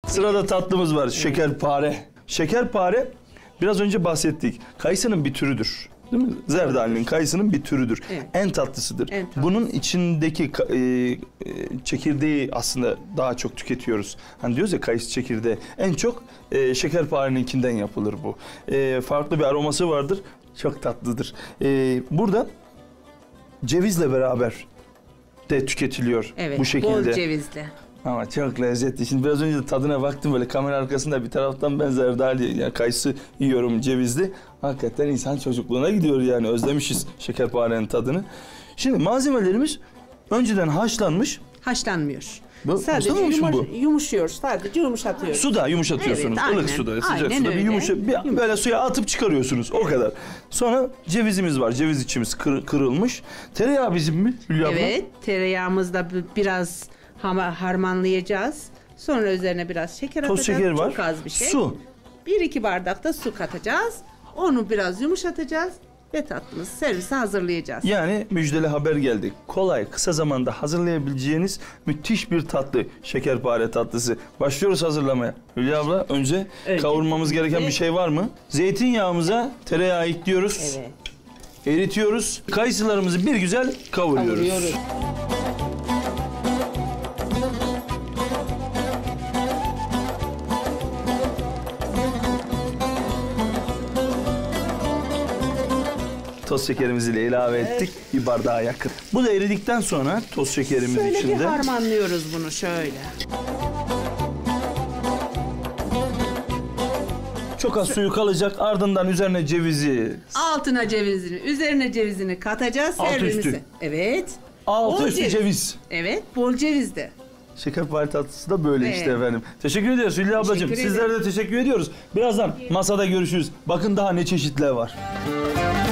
Sırada tatlımız var. Şekerpare. Şekerpare biraz önce bahsettik. Kayısının bir türüdür. Değil mi? Zerdali'nin, kayısının bir türüdür. Evet. En tatlısıdır. En tatlısı. Bunun içindeki çekirdeği aslında daha çok tüketiyoruz. Hani diyoruz ya kayısı çekirdeği. En çok şekerpareninkinden yapılır bu. Farklı bir aroması vardır. Çok tatlıdır. Burada cevizle beraber de tüketiliyor evet, bu şekilde. Bol cevizli. Ama çok lezzetli. Şimdi biraz önce de tadına baktım böyle kamera arkasında bir taraftan ben zerdali yani kayısı yiyorum cevizli. Hakikaten insan çocukluğuna gidiyor yani özlemişiz şekerparenin tadını. Şimdi malzemelerimiz önceden haşlanmış. Haşlanmıyor. Sadece yumuşuyor. Sadece yumuşatıyoruz. Suda yumuşatıyorsunuz. Evet, ılık suda, sıcak aynen suda öyle. böyle suya atıp çıkarıyorsunuz. Evet. O kadar. Sonra cevizimiz var. Ceviz içimiz kırılmış. Tereyağı bizim mi Hülya abla? Evet. Tereyağımızda biraz harmanlayacağız. Sonra üzerine biraz şeker atacağız. Toz şeker var. Çok az bir şey. Su. 1-2 bardak da su katacağız. Onu biraz yumuşatacağız. Ve tatlımız servise hazırlayacağız. Yani müjdeli haber geldi. Kolay, kısa zamanda hazırlayabileceğiniz müthiş bir tatlı. Şekerpare tatlısı. Başlıyoruz hazırlamaya. Hülya abla önce kavurmamız gereken bir şey var mı? Zeytinyağımıza tereyağı ekliyoruz. Evet. Eritiyoruz. Kayısılarımızı bir güzel kavuruyoruz. Toz şekerimizi de ilave ettik. Bir bardağa yakın. Bu da eridikten sonra toz şekerimiz şöyle içinde. Bir harmanlıyoruz bunu şöyle. Çok az suyu kalacak. Ardından üzerine cevizi. Altına cevizini, üzerine cevizini katacağız. Altı üstü. Evet. Altı üstü ceviz. Evet, bol cevizde. Şekerpare tatlısı da böyle işte efendim. Teşekkür ediyoruz Hülya ablacığım. Sizlere de teşekkür ediyoruz. Birazdan masada görüşürüz. Bakın daha ne çeşitler var.